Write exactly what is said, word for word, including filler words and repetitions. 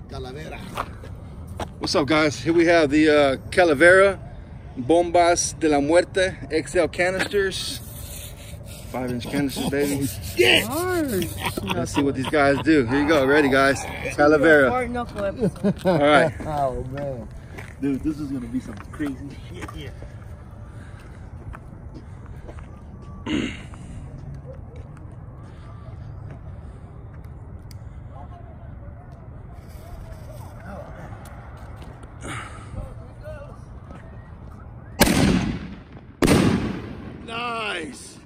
Calavera. What's up, guys? Here we have the uh, Calavera Bombas de la Muerte X L canisters. Five inch canisters, baby. Let's see what these guys do. Here you go. Ready, guys? Calavera. All right. Oh, man. Dude, this is going to be some crazy shit here. Nice.